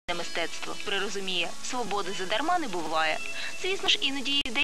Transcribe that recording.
мистецтво. Розуміє, свободи задарма не буває. Звісно ж, іноді